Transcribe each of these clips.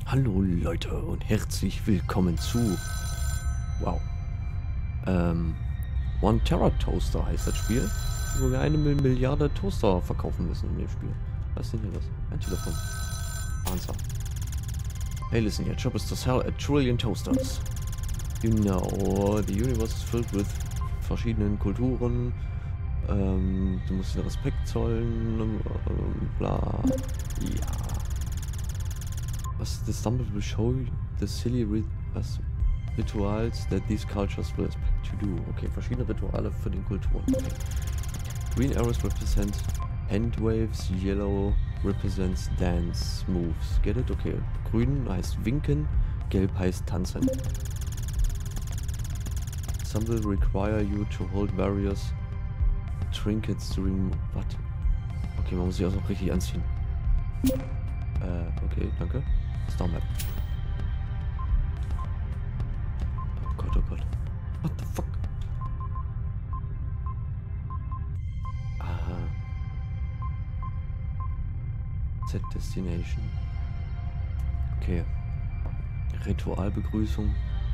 Hallo Leute und herzlich willkommen zu wow One Terra Toaster heißt das Spiel, wo wir 1 Milliarde Toaster verkaufen müssen in dem Spiel. Was ist denn hier das? Ein Telefon. Answer. Hey listen, your job is to sell 1 trillion toasters. You know, the universe is filled with verschiedenen Kulturen. Du musst dir Respekt zollen, bla. Ja. Was the stumble will show the silly rituals that these cultures will expect to do. Okay, verschiedene Rituale für den Kulturen. Okay. Green arrows represent hand waves, yellow represents dance moves. Get it? Okay. Grün heißt winken, gelb heißt tanzen. Some will require you to hold various trinkets during what? Okay, man muss sich auch noch richtig anziehen. Okay, danke. Star Map. Oh Gott, oh Gott. What the fuck? Aha. Set Destination. Okay. Ritualbegrüßung.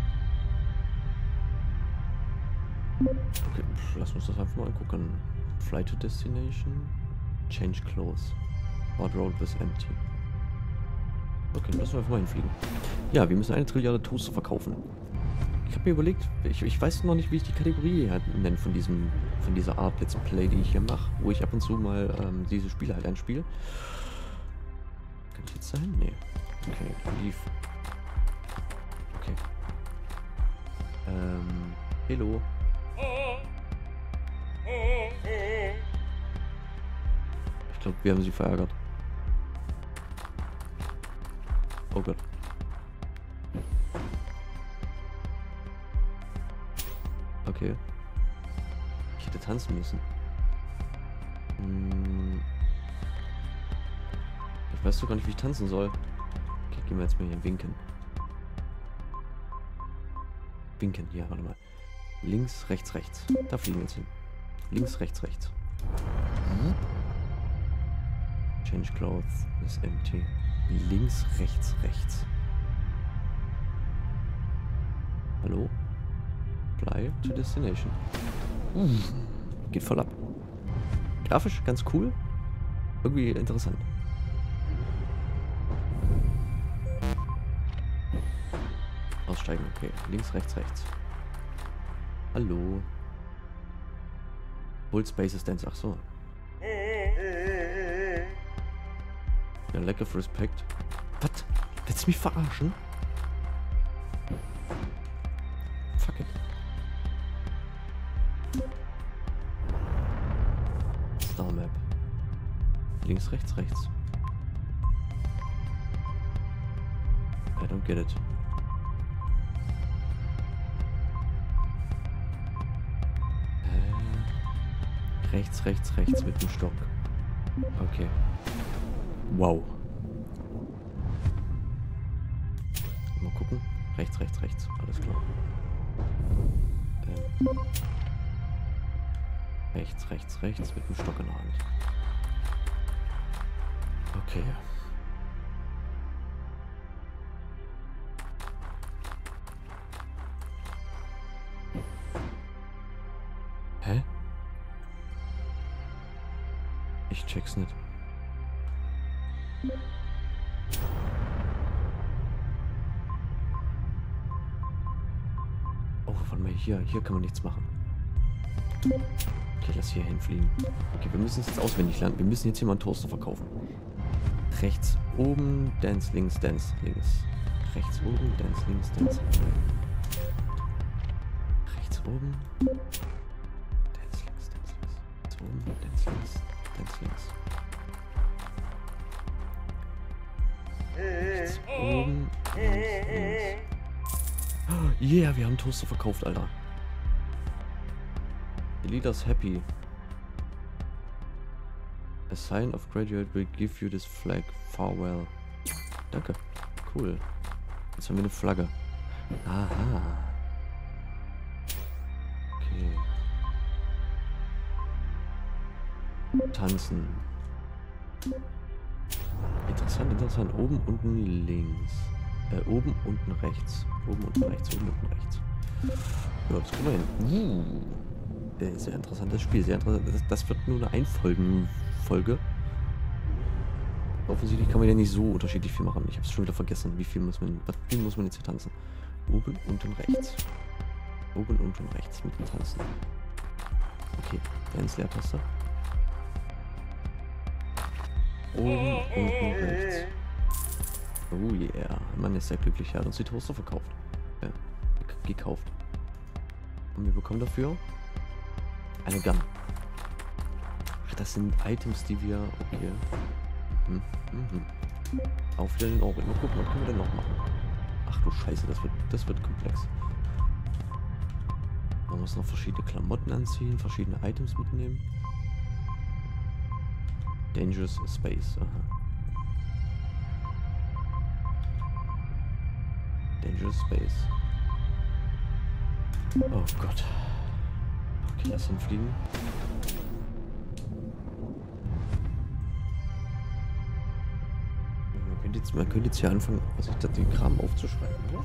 Okay, lass uns das einfach mal angucken. Fly to Destination. Change clothes. Board road was empty. Okay, lassen wir einfach mal hinfliegen. Ja, wir müssen 1 Trilliarde Toaster verkaufen. Ich habe mir überlegt, ich weiß noch nicht, wie ich die Kategorie halt nenne von dieser Art Let's Play, die ich hier mache, wo ich ab und zu mal diese Spiele halt einspiele. Kann ich jetzt sein? Nee. Okay, lief. Okay. Hello. Ich glaube, wir haben sie verärgert. Oh Gott. Okay. Ich hätte tanzen müssen. Ich weiß doch gar nicht, wie ich tanzen soll. Okay, gehen wir jetzt mal hier winken. Winken, ja, warte mal. Links, rechts, rechts. Da fliegen wir jetzt hin. Links, rechts, rechts. Change clothes is empty. Links, rechts, rechts. Hallo? Fly to Destination. Geht voll ab. Grafisch ganz cool. Irgendwie interessant. Aussteigen, okay. Links, rechts, rechts. Hallo. Hold Spaces Dance, ach so. Ja, lack of respect. Was? Willst du mich verarschen? Fuck it. Star Map. Links, rechts, rechts. I don't get it. Rechts, rechts, rechts mit dem Stock. Okay. Wow. Mal gucken. Rechts, rechts, rechts. Alles klar. Rechts, rechts, rechts mit dem Stock in der Hand. Okay. Hä? Ich check's nicht. Oh, warte mal, hier kann man nichts machen. Okay, lass hier hinfliegen. Okay, wir müssen es jetzt auswendig lernen. Wir müssen jetzt hier mal einen Toaster verkaufen. Rechts oben, Dance links, Dance links. Rechts oben, Dance links, Dance links. Rechts oben. Dance links, Dance links. Rechts oben, Dance links, Dance links. Rechts oben, Dance links. Yeah, wir haben Toaster verkauft, Alter. The leader's happy. A sign of graduate will give you this flag. Farewell. Danke. Cool. Jetzt haben wir eine Flagge. Aha. Okay. Tanzen. Interessant, interessant. Oben, unten, links. Oben, unten, rechts. Oben, unten, rechts, oben, unten, rechts. Ja, das kriegen wir hin. Sehr interessantes Spiel. Sehr interessant. Das wird nur eine Einfolgenfolge. Offensichtlich kann man ja nicht so unterschiedlich viel machen. Ich habe es schon wieder vergessen. Wie viel muss man jetzt hier tanzen? Oben, unten, rechts. Oben, unten, rechts mit dem Tanzen. Okay, Dance Leertaste. Oben, unten, rechts. Oh yeah. Man ist sehr glücklich. Er hat uns die Toaster verkauft. Ja, gekauft. Und wir bekommen dafür eine Gun. Ach, das sind Items, die wir... Okay. Auf den Ohren. Mal gucken, was können wir denn noch machen? Ach du Scheiße, das wird komplex. Man muss noch verschiedene Klamotten anziehen, verschiedene Items mitnehmen. Dangerous Space. Aha. Dangerous Space. Oh Gott. Okay, lass ihn fliegen. Man könnte jetzt hier anfangen, sich da den Kram aufzuschreiben, oder?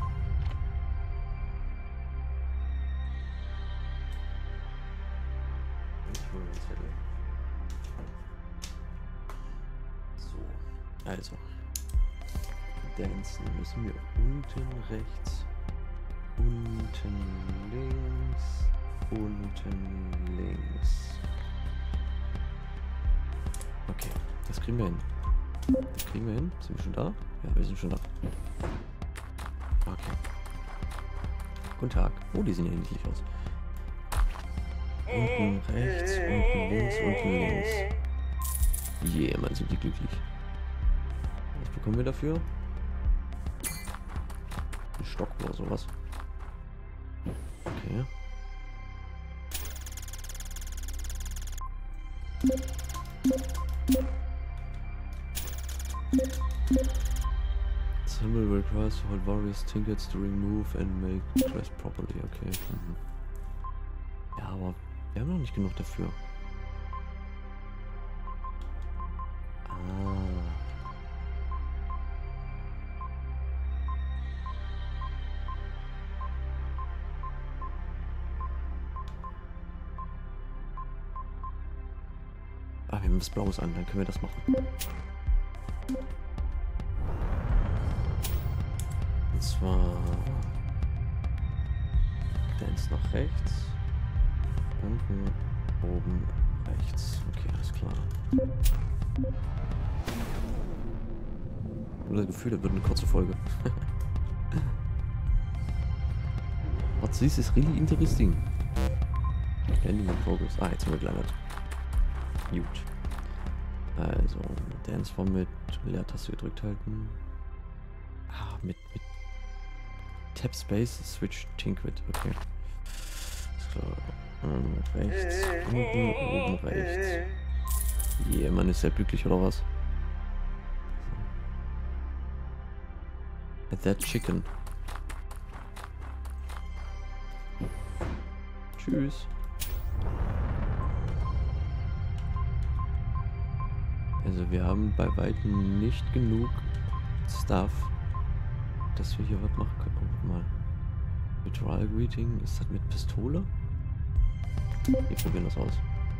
So, also. Dancen müssen wir unten rechts, unten links, unten links. Okay, das kriegen wir hin. Das kriegen wir hin. Sind wir schon da? Ja, wir sind schon da. Okay. Guten Tag. Oh, die sehen ja ähnlich aus. Unten rechts, unten links, unten links. Yeah, man, sind die glücklich. Was bekommen wir dafür? Ein Stock oder sowas. Okay. Symbol requires to hold various trinkets to remove and make dress properly. Okay. Ja, aber wir haben noch nicht genug dafür. Ah, wir haben was Blaues an, dann können wir das machen. Und zwar Dance nach rechts, unten, oben, rechts. Okay, alles klar. Ich habe das Gefühl, das wird eine kurze Folge. What's this is really interesting. Ending in progress. Ah, jetzt sind wir gelandet. Gut. Also, Dance Form mit Leertaste gedrückt halten. Ah, mit Tab Space, Switch Tinkwit. Okay. So, rechts, unten, oben, rechts. Yeah, man ist sehr glücklich, oder was? That chicken. Tschüss. Also wir haben bei weitem nicht genug Stuff, dass wir hier was machen können. Oh, mal. Ritual Greeting, ist das mit Pistole? Wir probieren das aus.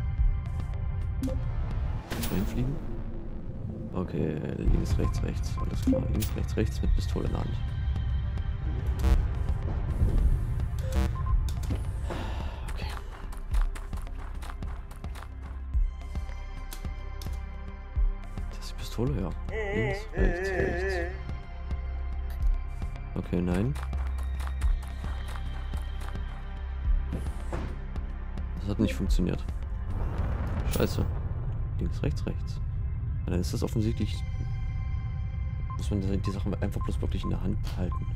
Lass mal hinfliegen. Okay, links, rechts, rechts. Alles klar. Links, rechts, rechts mit Pistole in der Hand. Okay. Das ist die Pistole, ja. Links, rechts, rechts. Okay, nein. Das hat nicht funktioniert. Scheiße. Links, rechts, rechts. Und dann ist das offensichtlich... Muss man die Sache einfach bloß wirklich in der Hand halten.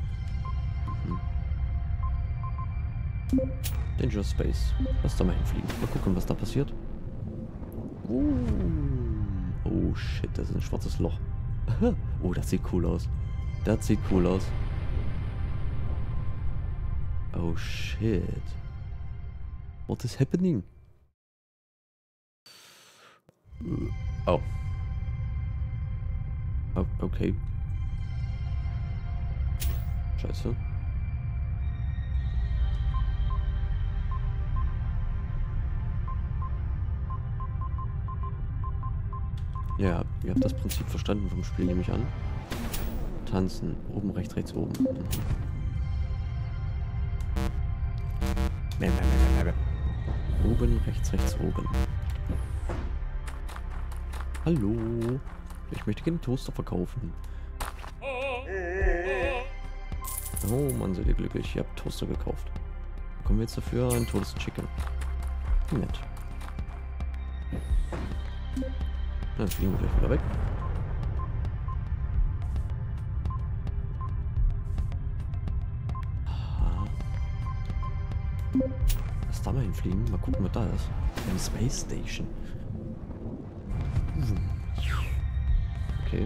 Dangerous Space. Lass da mal hinfliegen. Mal gucken, was da passiert. Oh shit, das ist ein schwarzes Loch. Oh, das sieht cool aus. Das sieht cool aus. Oh shit. What is happening? Oh. Oh, okay. Scheiße. Ja, ihr habt das Prinzip verstanden vom Spiel, nehme ich an. Tanzen. Oben, rechts, rechts, oben. Oben, rechts, rechts, oben. Hallo. Ich möchte gerne Toaster verkaufen. Oh Mann, seid ihr glücklich. Ihr habt Toaster gekauft. Bekommen wir jetzt dafür ein totes Chicken. Nett. Dann fliegen wir gleich wieder weg. Aha. Lass da mal hinfliegen. Mal gucken, was da ist. Eine Space Station. Okay.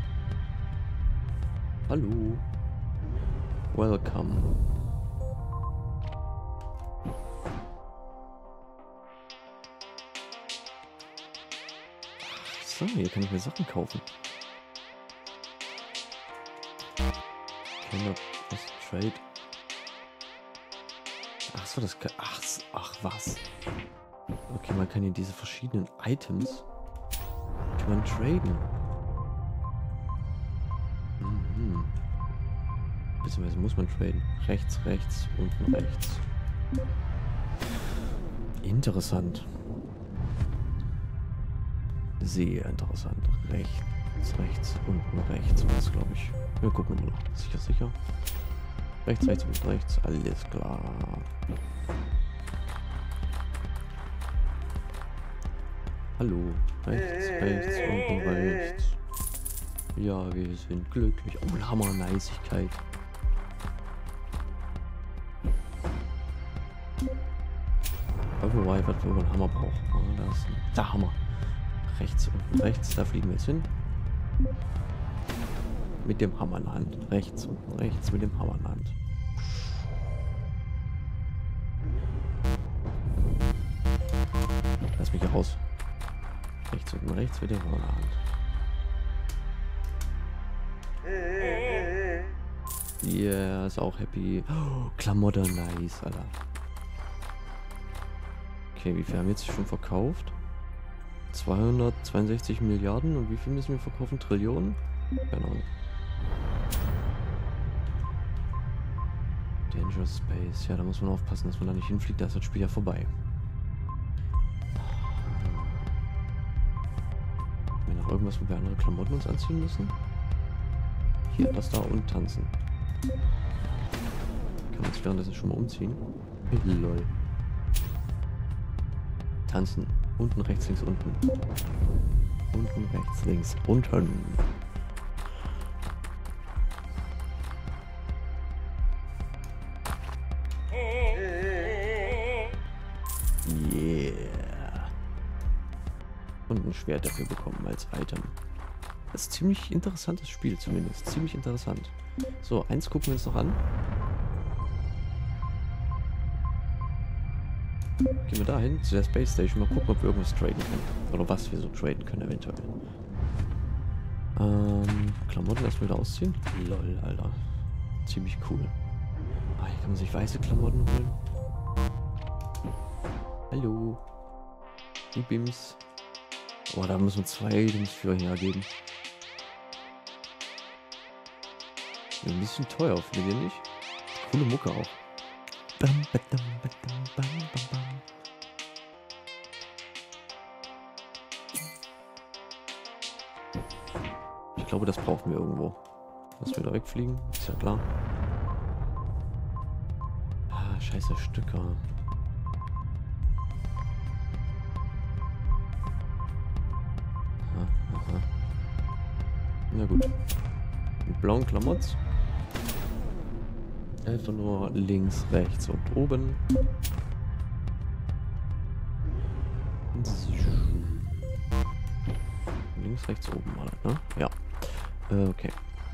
Hallo. Welcome. So, hier kann ich mir Sachen kaufen. Was? Trade. Ach so, das kann... Ach was. Okay, man kann hier diese verschiedenen Items kann man traden. Mhm. Beziehungsweise muss man traden. Rechts, rechts, unten rechts. Interessant. Sehr interessant. Rechts, rechts, unten rechts. Was glaube ich. Wir gucken mal. Sicher, sicher. Rechts, rechts, unten rechts. Alles klar. Hallo. Rechts, rechts, unten rechts. Ja, wir sind glücklich. Oh, Hammer-Neisigkeit. Wobei, was wir einen Hammer brauchen. Ah, da ist der Hammer. Rechts, unten rechts. Da fliegen wir jetzt hin. Mit dem Hammer in der Hand. Rechts, unten rechts. Mit dem Hammer in der Hand. Lass mich hier raus. Rechts, unten rechts. Mit dem Hammer in der Hand. Yeah, ist auch happy. Oh, Klamotte, nice, Alter. Okay, wie viel haben wir jetzt schon verkauft? 262 Milliarden. Und wie viel müssen wir verkaufen? Trillionen? Keine Ahnung. Danger Space. Ja, da muss man aufpassen, dass man da nicht hinfliegt. Da ist das Spiel ja vorbei. Haben wir noch irgendwas, wo wir andere Klamotten uns anziehen müssen? Hier, das da und tanzen. Kann man uns währenddessen schon mal umziehen? Lol. Tanzen. Unten, rechts, links, unten. Unten, rechts, links, unten. Yeah. Und ein Schwert dafür bekommen als Item. Das ist ein ziemlich interessantes Spiel zumindest. Ziemlich interessant. So, eins gucken wir uns noch an. Gehen wir dahin, zu der Space Station, mal gucken, ob wir irgendwas traden können. Oder was wir so traden können eventuell. Klamotten erstmal wieder ausziehen. Lol, Alter. Ziemlich cool. Ah, hier kann man sich weiße Klamotten holen. Hallo. Die Bims. Oh, da müssen wir 2 Dings für hergeben. Ein bisschen teuer, findet ihr nicht? Coole Mucke auch. Bam, badam, badam, bam, bam, bam. Ich glaube, das brauchen wir irgendwo. Dass wir da wegfliegen, ist ja klar. Ah, scheiße Stücke. Aha, aha. Na gut. Mit blauen Klamotts. Einfach nur links, rechts und oben. Links, rechts, oben mal, ne? Ja. Okay.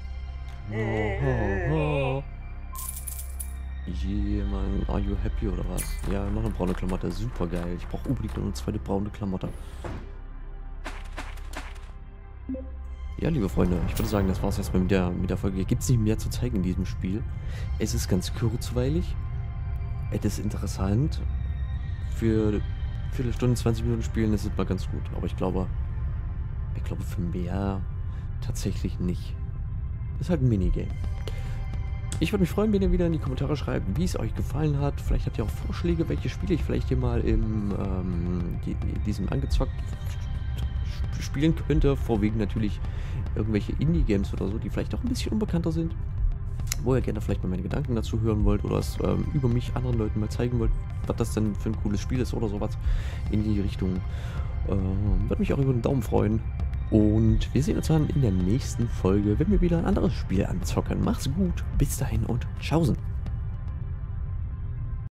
Jemand, are you happy oder was? Ja, noch eine braune Klamotte, super geil. Ich brauche unbedingt noch eine zweite braune Klamotte. Ja, liebe Freunde, ich würde sagen, das war es erstmal mit der Folge. Gibt es nicht mehr zu zeigen in diesem Spiel. Es ist ganz kurzweilig. Es ist interessant. Für Viertelstunde, 20 Minuten spielen ist es mal ganz gut. Aber ich glaube für mehr tatsächlich nicht. Ist halt ein Minigame. Ich würde mich freuen, wenn ihr wieder in die Kommentare schreibt, wie es euch gefallen hat. Vielleicht habt ihr auch Vorschläge, welche Spiele ich vielleicht hier mal in diesem angezockt spielen könnte. Vorwiegend natürlich irgendwelche Indie-Games oder so, die vielleicht auch ein bisschen unbekannter sind. Wo ihr gerne vielleicht mal meine Gedanken dazu hören wollt oder es über mich anderen Leuten mal zeigen wollt, was das denn für ein cooles Spiel ist oder sowas in die Richtung. Würde mich auch über einen Daumen freuen. Und wir sehen uns dann in der nächsten Folge, wenn wir wieder ein anderes Spiel anzocken. Macht's gut, bis dahin und tschaußen.